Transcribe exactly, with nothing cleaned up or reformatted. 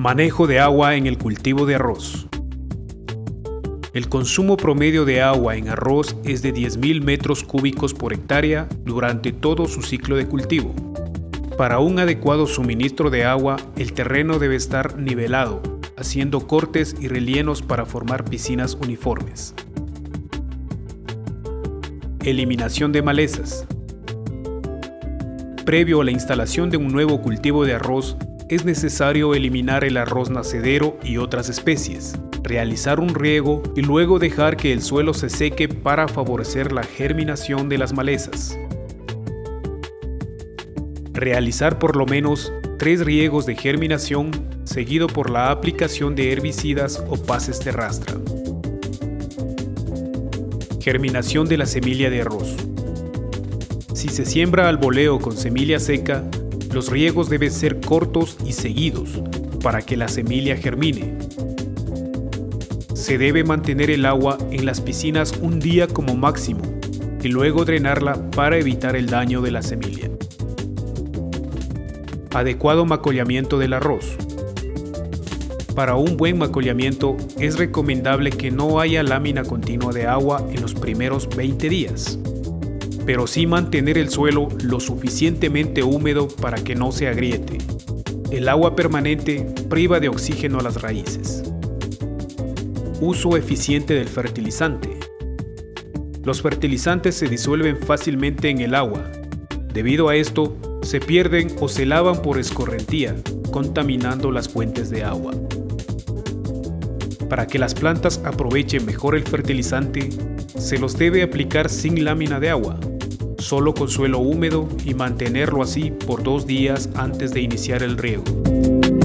Manejo de agua en el cultivo de arroz. El consumo promedio de agua en arroz es de diez mil metros cúbicos por hectárea durante todo su ciclo de cultivo. Para un adecuado suministro de agua, el terreno debe estar nivelado, haciendo cortes y rellenos para formar piscinas uniformes. Eliminación de malezas. Previo a la instalación de un nuevo cultivo de arroz, es necesario eliminar el arroz nacedero y otras especies, realizar un riego y luego dejar que el suelo se seque para favorecer la germinación de las malezas. Realizar por lo menos tres riegos de germinación seguido por la aplicación de herbicidas o pases de rastra. Germinación de la semilla de arroz. Si se siembra al voleo con semilla seca, los riegos deben ser cortos y seguidos para que la semilla germine. Se debe mantener el agua en las piscinas un día como máximo y luego drenarla para evitar el daño de la semilla. Adecuado macollamiento del arroz. Para un buen macollamiento es recomendable que no haya lámina continua de agua en los primeros veinte días, pero sí mantener el suelo lo suficientemente húmedo para que no se agriete. El agua permanente priva de oxígeno a las raíces. Uso eficiente del fertilizante. Los fertilizantes se disuelven fácilmente en el agua. Debido a esto, se pierden o se lavan por escorrentía, contaminando las fuentes de agua. Para que las plantas aprovechen mejor el fertilizante, se los debe aplicar sin lámina de agua, solo con suelo húmedo y mantenerlo así por dos días antes de iniciar el riego.